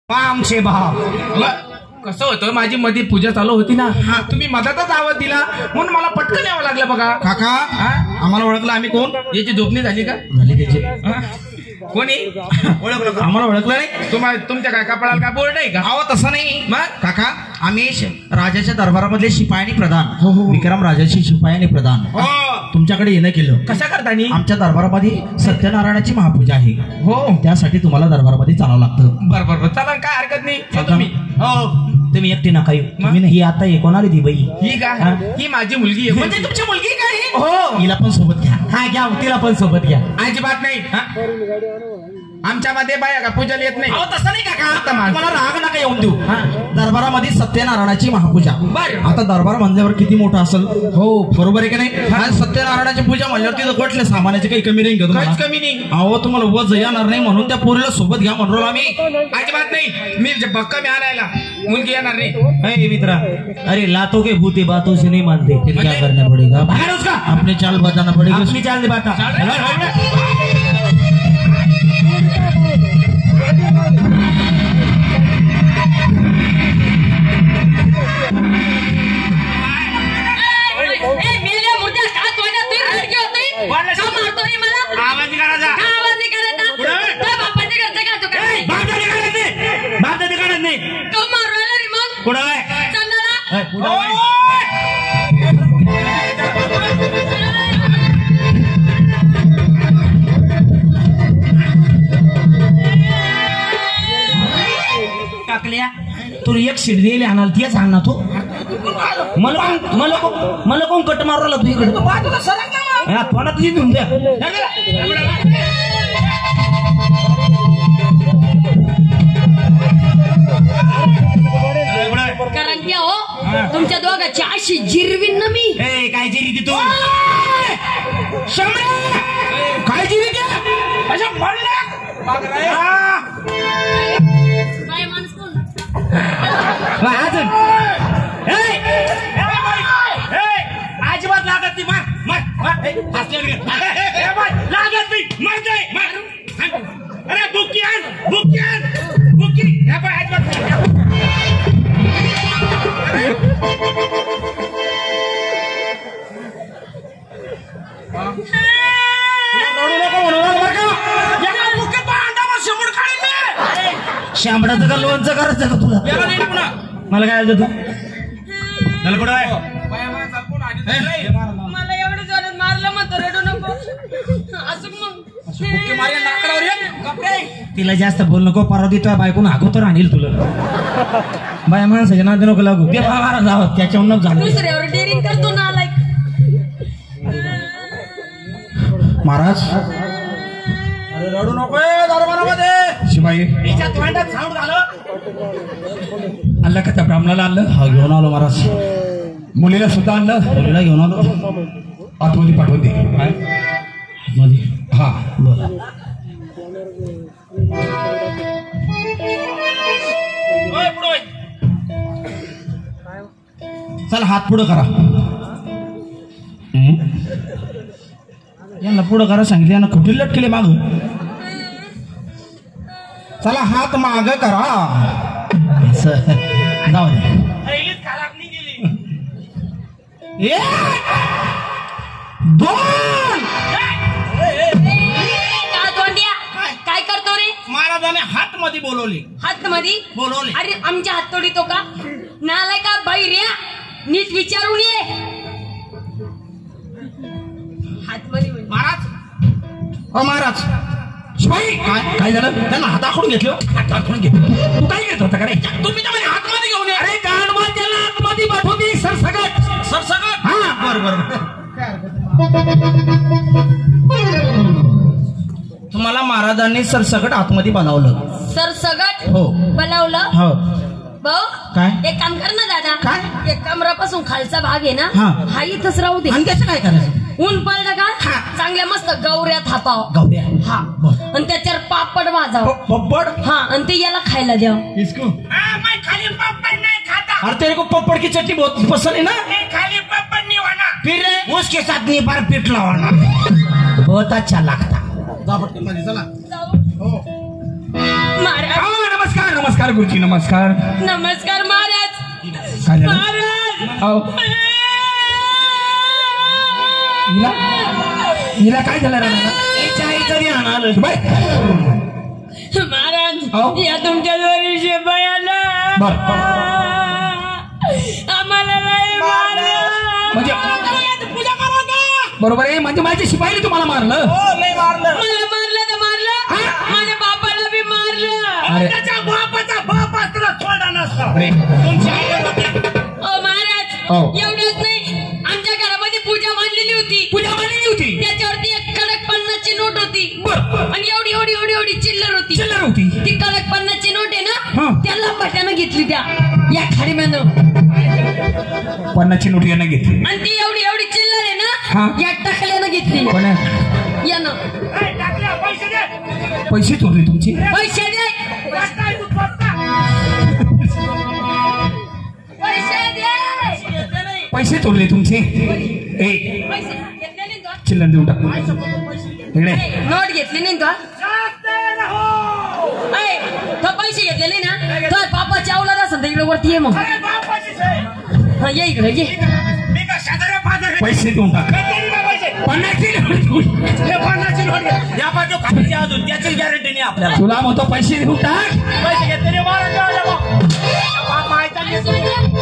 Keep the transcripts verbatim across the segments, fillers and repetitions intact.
आमचे भाव कसं होतं, माझी मध्ये पूजा चालू होती ना, तुम्ही मधातच आवाज दिला म्हणून मला पटकन यावं लागलं. बघा काका, आम्हाला ओळखलं आम्ही कोण? याची झोपणी झाली का? झाली त्याची. कोणी ओळखलं का? आम्हाला ओळखलं नाही. तुम्हाला तुमच्या काय कपाळाला काय बोर्ड आहे का? अहो तसं नाही. मग काका, आम्ही राजाच्या दरबारामधले शिपाई आणि प्रधान. विक्रम राजाची शिपाई आणि प्रधान. तुमच्याकडे येणं केलं. कशा करतानी? आमच्या दरबारामध्ये सत्यनारायणाची महापूजा आहे. हो, त्यासाठी तुम्हाला दरबारामध्ये चालावं लागतं. बरं बरं, चला काय हरकत नाही. तुम्ही हो, तुम्ही एकटी नका येऊ. तुम्ही ही आता एकोणारी दी बाई. ही का? ही माझी मुलगी आहे. म्हणजे तुमची मुलगी काय? हो, हिला पण सोबत घ्या. हा घ्या, तिला पण सोबत घ्या. अजिबात नाही. आमच्यामध्ये बाया का पूजाला येत नाही. तसं नाही काका, मला राग नका येऊन देऊ. दरबारामध्ये सत्यनारायणाची महापूजा. बरं, आता दरबार म्हणल्यावर किती मोठा असेल. हो बरोबर आहे की नाही? आणि सत्यनारायणाची पूजा म्हणल्यावर तिथं कुठल्या सामानाची काही कमी नाही. काहीच कमी नाही. अहो तुम्हाला वज येणार नाही म्हणून त्या पोरीला सोबत घ्या म्हणलो आम्ही. अजिबात नाही. मी भक्का मी आणायला मुलगी येणार नाही. मित्रा, अरे लातो के भूते बातों से नहीं मानते, फिर क्या करना पड़ेगा? अपने चाल बताना पड़ेगा. अपनी चाल बता. आवाज करायचा. आवाज नाही करायचा. बापाच्या घरचं का तू काय? बाप नाही, बाप काढत नाही. तो मारवायला रे मग पुढं काय? चंदला टाकल्या तू एक शिड दिली आणाल तीच आणणार तू. मला कोण मला कोण मला कोण कट मारवला तू इकडे? थोडा तुझी घेऊन द्या. कारण की हो तुमच्या दोघांची अशी जिरवीन ना मी. काय जिरी तू? काय जिरी द्या? बाय माणूस कोण? अजिबात लागत नाही. लागत नाही. अरे बुकी आण, बुकी आण, बुकी. शांबडाचं का लोणचं करायचं का तुला? मला काय तू मला कुठं आहे? मला एवढं जोरात मारलं म्हणतो रडू नको असं मग. तिला जास्त बोल नको. परवा देतोय बायकून हाकूतर आणील तुला. बाय माणसाच्या नाते नको लागू. ते मारा जावं त्याच्यावर झालं. दुसऱ्यावर डेअरिंग करतो ना लाईक. महाराज अरे रडू नको दरबारामध्ये. शिवाई याच्या तोंडात साऊंड झालं. आलं का त्या ब्राह्मणाला? आणलं. हा घेऊन आलो महाराज. मुलीला सुद्धा आणलं. मुलीला घेऊन आलो. आतमध्ये पाठवते. मध्ये हा बोला. चला हात पुढं करा. यांना पुढं करा सांगितलं. यांना कुठे लटकेले माग. चला हात माग करा. जाऊ दे. दोन काय करतो रे? महाराजाने हात मध्ये बोलवले. हात मध्ये बोलवले. अरे आमच्या हात तोडीतो का? नालाय का बाई रे? नीट विचारून ये. हात मध्ये महाराज, अ महाराज शिवाई काय काय झालं? त्यांना हाताकडून घेतलं. हाताकडून घेतलं. तू काय घेत होता का रे? तुम्ही तर मला हातमध्ये घेऊन या. अरे गाणं त्याला आतमध्ये पाठवते. सरसगट सरसगट. हा बरं बरं. तुम्हाला महाराजांनी सरसगट आतमध्ये बनवलं. सरसगट हो बनवलं. हो भाऊ काय? एक काम कर ना दादा. काय? एक कमरापासून खालचा भाग आहे ना, हा. हा इथंच राहू दे. आणि त्याचं काय करायचं? ऊन पडलं का चांगल्या मस्त गौऱ्या थापाव. गौऱ्या हा. आणि त्याच्यावर पापड भाजाव. पप्पड. हा. आणि ते याला खायला द्याव. इसको खाली पापड नाही खाता. अरे तेरे को पप्पड की चटनी बहुत पसंद है ना? खाली पापड नहीं होना. फिर उसके साथ नहीं बार पिटला होना. बहुत अच्छा लगता. जा पटकन मध्ये चला. जाऊ. हो महाराज नमस्कार नमस्कार नमस्कार गुरुजी नमस्कार. नमस्कार महाराज. काय झालं? महाराज अहो, हिला हिला काय झालं राणा? बाय महाराज अहो. या तुमच्या दोरी शेपायाला बर आम्हाला नाही मारलं. म्हणजे पूजा करा का? बरोबर आहे. म्हणजे माझ्या शिपाईने तुम्हाला मारलं? हो लय मारलं. मला मारलं तर मारलं, माझ्या बापाला बी मारलं. अरे त्याच्या बापाचा बाप असला सोडा नसता. अरे तुमची आई होती. ओ महाराज हो. एवढंच नाही, आमच्या घरामध्ये पूजा मांडलेली होती. पूजा मांडलेली होती. त्याच्यावरती एक कडक पन्नासची नोट होती बर आणि एवढी एवढी एवढी एवढी चिल्लर होती. चिल्लर होती. ती कडक पन्नासची नोट आहे हा. ना, त्याला बट्यानं घेतली त्या या खाडीम्यानं. पन्नासची नोट यानं घेतली. आणि ती एवढी एवढी चिल्लर आहे हा. ना, या टाकल्यानं घेतली कोण यानं. ए, टाकल्या, पैसे दे. पैसे चोरले तुमचे? पैसे दे, वाजताय तू स्वतः. पैसे दे, पैसे चोरले तुमचे? ए पैसे घेतले नाही का? चिल्लर देऊन टाक इकडे. नोट घेतली नाही का? जागते रहो. ऐ, तो पैसे घेतलेले ना, तो बापाच्या अवलाद असेल तर इकडे वरती ये मग. अरे बापाचीच आहे. हा, ये इकडे ये. मी का शेजाऱ्या पाजाऱ्या- पैसे देऊन टाक. घेतलेली का पैसे? पन्नासची नोट. हे पन्नासची नोट घे. या बाजू खाली अजून त्याची गॅरंटी नाही आपल्याला. तुला म्हणतो पैसे देऊन टाक. पैसे घेतलेले मारून द्या बाबा. बाप आयता घेतले.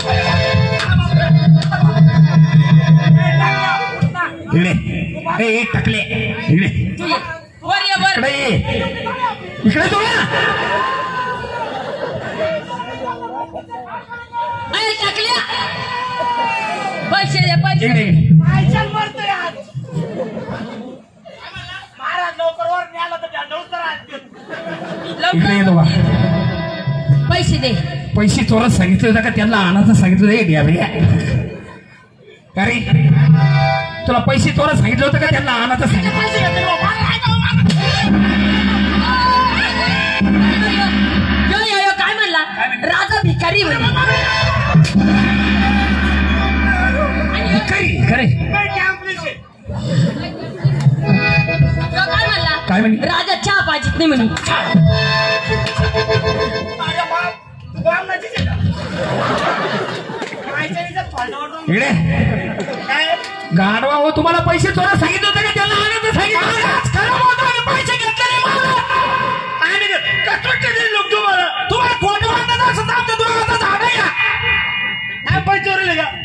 इकडे ए ए, टाकले इकडे तू ये. वर ये वर. इकडे ये. इकडे तू ना. ऐ, टाकल्या. पैसे दे, पैसे इकडे दे. पैशाला मरतोय आज. महाराज लवकर वर न्याला तर झंडा उतर आज. इकडे लवकर येतो का? पैसे दे. पैसे चोरत सांगितलं होतं का त्यांना आणायचं सांगितलं होतं? द्या भैया का रे? तुला पैसे चोरत सांगितलं होतं का त्यांना आणायचं सांगितलं? पैसे घेतले बाबा. यो यो यो काय म्हणला? राजा भिकारी म्हणे. खरी खरे काय कॅम्पलेस आहे. यो काय म्हणला? काय म्हणे? राजा चहा पाहिजेत नाही म्हणे. माझ्या बाप बामणाचीच आहे का? माहिती नाही तर फालतू इकडे काय गाडवा हो. तुम्हाला पैसे चोरत सांगितलं होतं का त्यांना आणायचं सांगितलं होतं? खरं बोलतो मी, पैसे घेतले नाही मला. आणि कसं लोक तुम्हाला तुम्हाला खोटं वाटत असं तर आमच्या दोघांचं झाड आहे का? काय पैसे चोरले का?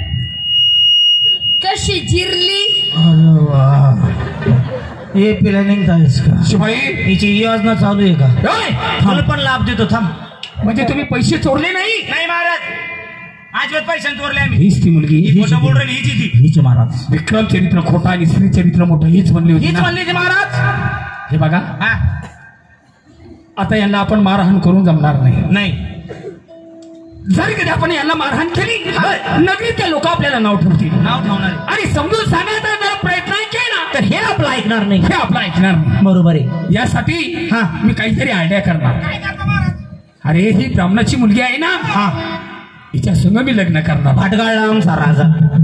कशी जिरली? अरे वा, हे प्लॅनिंग आहेस का? शिवाई हिची योजना चालू आहे का? ओय! मला पण लाभ देतो थांब. म्हणजे तुम्ही पैसे चोरले नाही? नाही महाराज, आजवर पैसे चोरले आम्ही. हीच ती मुलगी. ही खोटं बोल राहिली हिची ती. हिचे महाराज. विक्रम चरित्र खोटा आणि श्री चरित्र मोठं हीच म्हणली होती हीच ना? म्हणली ती महाराज. हे बघा, हा आता यांना आपण मारहाण करून जमणार नाही. नाही जर कधी आपण यांना मारहाण केली नगरीतले लोक आपल्याला नाव ठेवतील नाव ठेवणार. आणि समजून सांगायचा जर प्रयत्न केला तर हे आपलं ऐकणार नाही. हे आपलं ऐकणार नाही. बरोबर आहे. यासाठी हा. मी काहीतरी आयडिया करणार. काय करतो महाराज? अरे ही ब्राह्मणाची मुलगी आहे ना, हा, हिच्या संग मी लग्न करणार. भाटगाळला आमचा राजा.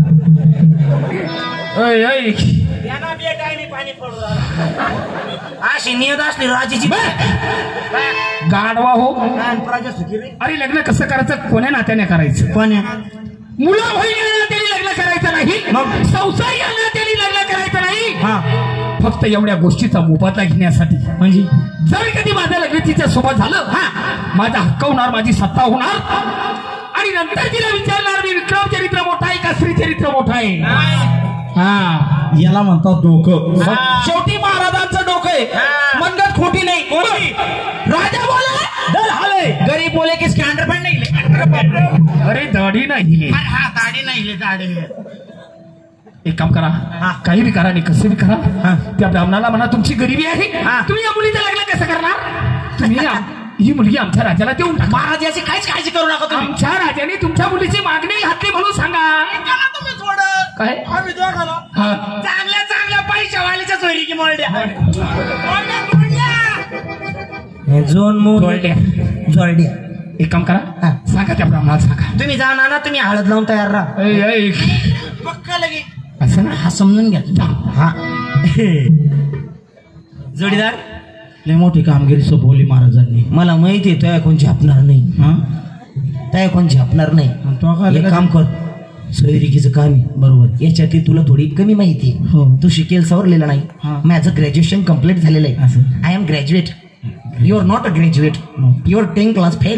ओय, ओय. यांना बी काय मी पाणी पडू राहिला. अशी नियत असली राजाची. गाढवा हो. प्रजा सुखी रे. अरे लग्न कसं करायचं? कोण्या नात्याने करायचं? पण मुलं बहिणी त्यांनी लग्न करायचं नाही, मग संसार यांना त्यांनी लग्न करायचं नाही. हा, फक्त एवढ्या गोष्टीचा मोबदला घेण्यासाठी. म्हणजे जर कधी माझं लग्न तिच्या सोबत झालं, हा माझा हक्क होणार, माझी सत्ता होणार आणि नंतर तिला विचारणार मी विक्रम चरित्र मोठा आहे का श्री चरित्र मोठा आहे? हा, याला म्हणतात डोकं. शेवटी महाराजांचं डोकं आहे. मनगत खोटी नाही. राजा बोला दर हाले गरीब बोले की स्कॅन्डर पण नाही. अरे दाढी नाही. हा दाढी नाही दाढी. एक काम करा, काही बी करा आणि कसं बी करा, त्या ब्राह्मणाला म्हणा तुमची गरिबी आहे, तुम्ही या मुलीचं लग्न कसं करणार? तुम्ही ही मुलगी आमच्या राजाला देऊन टाका. महाराज याची काहीच काळजी करू नका तुम्ही. आमच्या राजाने तुमच्या मुलीची मागणी घातली म्हणून सांगा. त्याला तुम्ही थोडं काय? आम्ही दोघाला हा. चांगल्या चांगल्या पैशावालीच्या चोरी की मोरड्या मोरड्या मोरड्या. झोन मून जोडल्या. जोडल्या. एक काम करा, सांगा त्या ब्राह्मणाला सांगा. तुम्ही जा ना, तुम्ही हळद लावून तयार राहा. ऐ, ऐ. पक्का लगे. असं ना, हा समजून घ्या. हा, जोडीदार लय मोठी कामगिरी सोपवली महाराजांनी. मला माहिती आहे तो कोण झेपणार नाही. हा त्या कोण झेपणार नाही. आणि तो काय एक लगा- काम कर, सोयरिकीचं काम आहे बरोबर. याच्यातली तुला थोडी कमी माहिती आहे. हो. तू शिकेल सवरलेला नाही. हा. माझं ग्रॅज्युएशन कम्प्लीट झालेलं आहे. असं. I am graduate. You are not a graduate. You are ten class fail.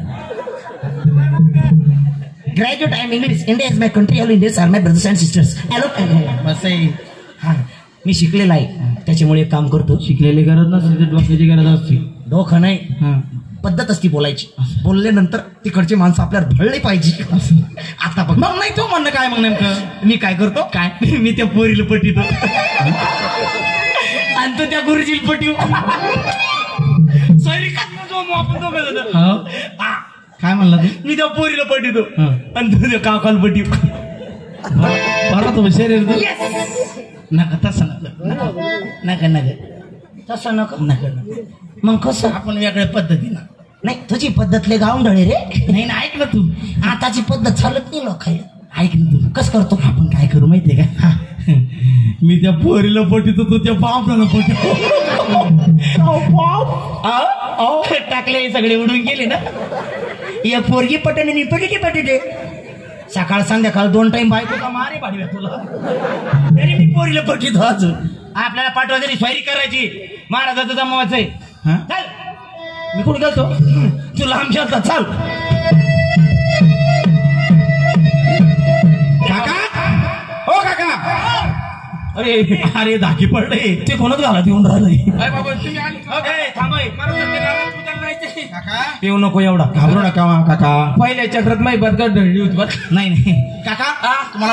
Graduate I am English. India is my country. All Indians are my brothers and sisters. Hello. बस आहे. हा मी शिकलेला आहे. त्याच्यामुळे एक काम करतो. शिकलेली गरज नसते तर डोक्याची गरज असते. डोकं नाही, हा पद्धत असती बोलायची. बोलल्यानंतर तिकडचे माणसं आपल्याला भळले पाहिजे. आता बघ मग नाही तो म्हणणं काय मग नेमकं मी काय करतो. काय मी त्या पोरीला पटितो आणि तो त्या गुरुजीला पटिव. हो काय म्हणला तू मी त्या पोरीला पटितो हा. आणि तू त्या काकाला पटिव. परत हुशार आहे रे तू. नका तसं नका नका नका तसं नको. नका नका. मग कसं. आपण वेगळ्या पद्धतीनं. नाही तुझी पद्धतले गावंढळे रे. नाही ना ऐक ना तू. आताची पद्धत चालत नाही लोकांना. ऐक ना तू. कसं करतो. आपण काय करू माहितीये का मी त्या पोरीला पटितो तू त्या बापला पटितो. टाकले सगळे उडून गेले ना. या पोरगी पटणे नि पटी पटिते. सकाळ संध्याकाळ दोन टाइम बायकोचा मारे पाडव्या तुला. तरी मी पोरीला पटितो अजून. आपल्याला पाठवा तरी स्वारी करायची. महाराजाचं जमावायचं आहे. हा? चल मी कुठे गेलतो. तू लांब चालता चाल. काका हो काका. अरे अरे धाकी पडले. ते कोणच घाला येऊन राहिलंय. अरे बाबा तुम्ही आले का? ए, थांब ए. मला तर ते रानात उतरलं जायचंय. काका पिऊ नको एवढा. घाबरू नका काका. पहिल्या चक्रात माही बदगड ढळली होती बरं. नाही नाही काका तुम्हाला